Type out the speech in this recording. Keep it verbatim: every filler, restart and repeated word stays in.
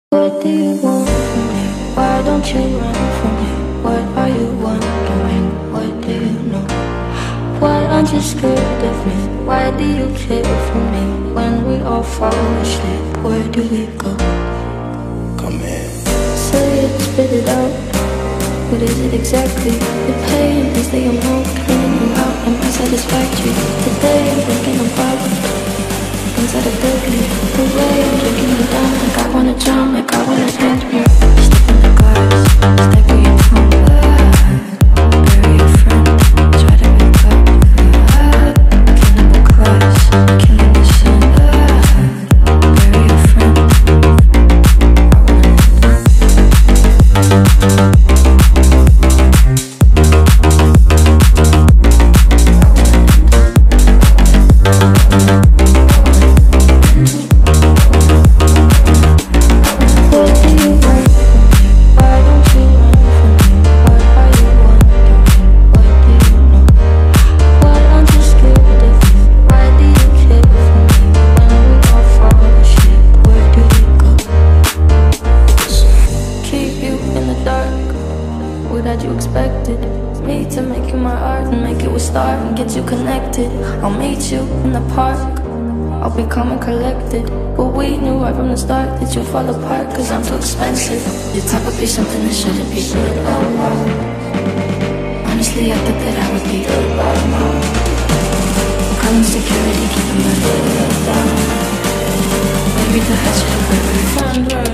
What do you want from me? Why don't you run from me? What are you wondering? What do you know? Why aren't you scared of me? Why do you care for me? When we all fall asleep, where do we go? Come here. Say it, spit it out. What is it exactly? The pain is the amount cleaning you out. Am I satisfactory? Today I'm thinking about inside of deadly. The way I'm drinking you down, like I wanna drown, like I wanna end me. Step in the glass, stagger your tongue. Bury your friend, try to wake up. Cannibal class, killing the sun. Bury your friend. I'll meet you in the park. I'll be calm and collected. But we knew right from the start that you'd fall apart, cause I'm too expensive. Your type would be something that shouldn't be. Honestly, I thought that I would be calling security, keeping my head down. Maybe the hatchet will be